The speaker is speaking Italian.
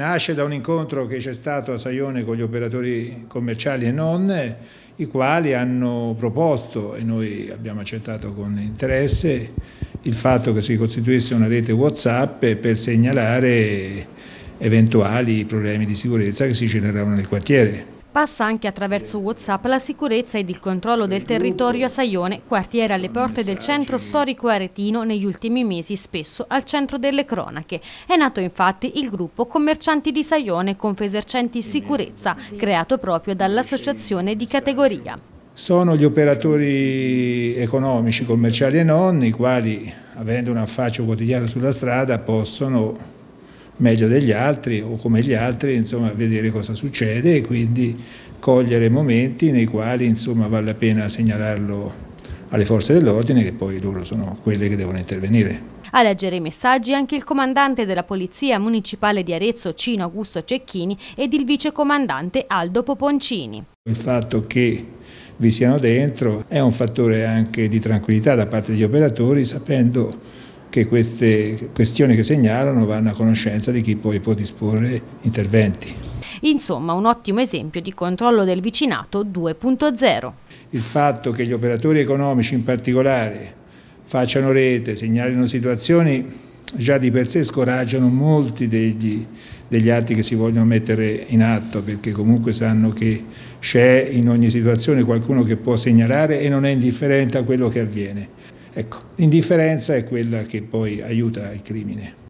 Nasce da un incontro che c'è stato a Saione con gli operatori commerciali e non, i quali hanno proposto, e noi abbiamo accettato con interesse, il fatto che si costituisse una rete WhatsApp per segnalare eventuali problemi di sicurezza che si generavano nel quartiere. Passa anche attraverso WhatsApp la sicurezza ed il controllo del territorio a Saione, quartiere alle porte del centro storico aretino, negli ultimi mesi spesso al centro delle cronache. È nato infatti il gruppo Commercianti di Saione Confesercenti Sicurezza, creato proprio dall'associazione di categoria. Sono gli operatori economici, commerciali e non, i quali, avendo un affaccio quotidiano sulla strada, possono meglio degli altri o come gli altri, insomma, vedere cosa succede e quindi cogliere momenti nei quali, insomma, vale la pena segnalarlo alle forze dell'ordine, che poi loro sono quelle che devono intervenire. A leggere i messaggi anche il comandante della Polizia Municipale di Arezzo, Cino Augusto Cecchini, ed il vicecomandante Aldo Poponcini. Il fatto che vi siano dentro è un fattore anche di tranquillità da parte degli operatori, sapendo che queste questioni che segnalano vanno a conoscenza di chi poi può disporre interventi. Insomma, un ottimo esempio di controllo del vicinato 2.0. Il fatto che gli operatori economici in particolare facciano rete, segnalino situazioni, già di per sé scoraggiano molti degli atti che si vogliono mettere in atto, perché comunque sanno che c'è in ogni situazione qualcuno che può segnalare e non è indifferente a quello che avviene. Ecco, l'indifferenza è quella che poi aiuta il crimine.